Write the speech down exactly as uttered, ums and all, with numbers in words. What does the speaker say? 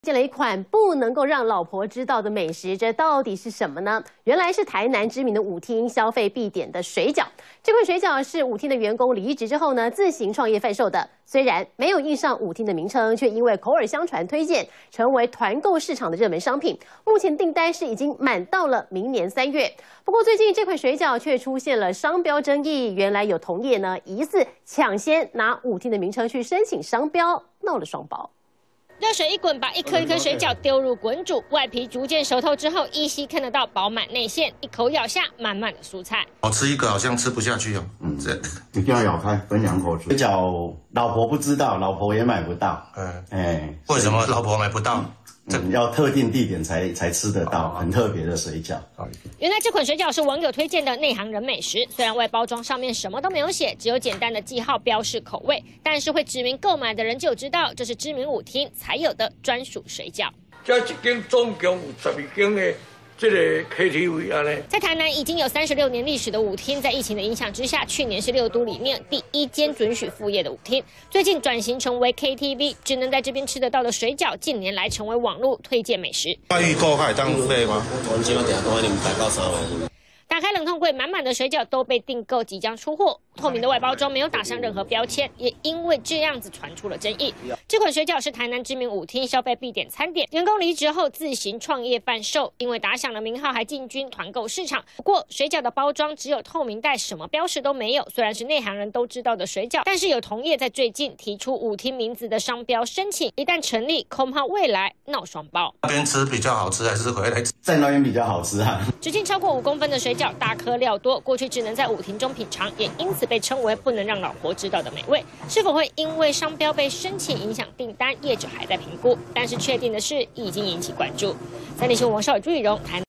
见了一款不能够让老婆知道的美食，这到底是什么呢？原来是台南知名的舞厅消费必点的水饺。这款水饺是舞厅的员工离职之后呢，自行创业贩售的。虽然没有印上舞厅的名称，却因为口耳相传推荐，成为团购市场的热门商品。目前订单是已经满到了明年三月。不过最近这款水饺却出现了商标争议，原来有同业呢疑似抢先拿舞厅的名称去申请商标，闹了双包。 热水一滚，把一颗一颗水饺丢入滚煮，外皮逐渐熟透之后，依稀看得到饱满内馅，一口咬下，满满的蔬菜。 我吃一个好像吃不下去哦，嗯，这一定要咬开，分两口吃。水饺老婆不知道，老婆也买不到。嗯，哎， 为什么老婆买不到？ 嗯、要特定地点才才吃得到，很特别的水饺。 原来这款水饺是网友推荐的内行人美食，虽然外包装上面什么都没有写，只有简单的记号标示口味，但是会指明购买的人就知道这是知名舞厅才有的专属水饺。 这一间总共有十二间的。 这个 K T V 啊嘞， 在台南已经有三十六年历史的舞厅，在疫情的影响之下，去年是六都里面第一间准许复业的舞厅。最近转型成为 K T V， 只能在这边吃得到的水饺，近年来成为网络推荐美食。 那预购还当费吗？ 我今晚等下都ให้你们摆到三位。 打开冷冻柜，满满的水饺都被订购，即将出货。透明的外包装没有打上任何标签，也因为这样子传出了争议。这款水饺是台南知名舞厅消费必点餐点，员工离职后自行创业贩售，因为打响了名号，还进军团购市场。不过水饺的包装只有透明袋，什么标识都没有。虽然是内行人都知道的水饺，但是有同业在最近提出舞厅名字的商标申请，一旦成立，恐怕未来闹双包。 那边吃比较好吃，还是回来吃？ 在那边比较好吃啊。 直径超过五公分的水饺，大颗料多，过去只能在舞厅中品尝，也因此被称为不能让老婆知道的美味。是否会因为商标被申请影响订单，业者还在评估。但是确定的是，已经引起关注。三立新闻王少宇、朱雨荣台。